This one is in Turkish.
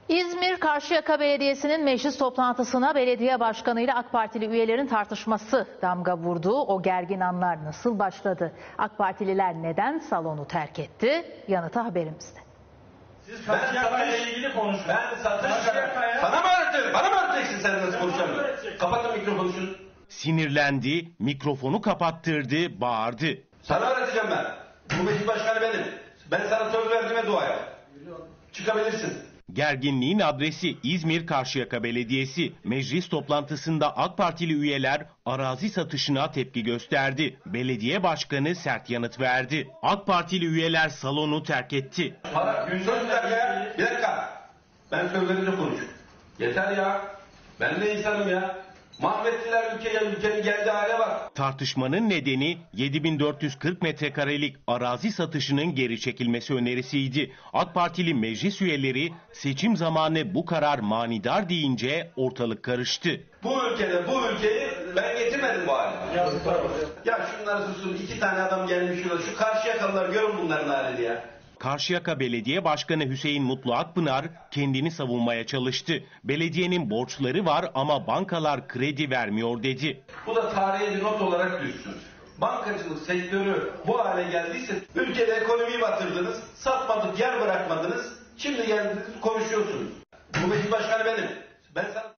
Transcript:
İzmir Karşıyaka Belediyesi'nin meclis toplantısına belediye başkanıyla AK Partili üyelerin tartışması damga vurdu. O gergin anlar nasıl başladı? AK Partililer neden salonu terk etti? Yanıtı haberimizde. Siz Karşıyaka ile ilgili konuşun. Ben satış sana mı öğretirim? Bana mı öğreteceksin sen nasıl konuşacağını? Kapatın mikrofonu şunu. Sinirlendi, mikrofonu kapattırdı, bağırdı. Sana öğreteceğim ben. Bu meclis başkanı benim. Ben sana söz verdiğime dua et. Çıkabilirsin. Gerginliğin adresi İzmir Karşıyaka Belediyesi. Meclis toplantısında AK Partili üyeler arazi satışına tepki gösterdi. Belediye başkanı sert yanıt verdi. AK Partili üyeler salonu terk etti. Söz ver ya. Bir dakika. Ben söz verince konuş. Yeter ya. Ben de insanım ya. Mahvettiler ülkeyi, ülkenin geldiği hale bak. Tartışmanın nedeni 7440 metrekarelik arazi satışının geri çekilmesi önerisiydi. AK Partili meclis üyeleri seçim zamanı bu karar manidar deyince ortalık karıştı. Bu ülkede bu ülkeyi ben getirmedim bu hale. Ya şunları susun, 2 tane adam gelmiş şurada. Şu Karşıyakalılar görün bunların halini ya. Karşıyaka Belediye Başkanı Hüseyin Mutlu Akpınar kendini savunmaya çalıştı. Belediyenin borçları var ama bankalar kredi vermiyor dedi. Bu da tarihe bir not olarak düşsün. Bankacılık sektörü bu hale geldiyse ülkede ekonomiyi batırdınız, satmadık yer bırakmadınız. Şimdi geldiniz konuşuyorsunuz. Bu meclis başkanı benim. Ben sana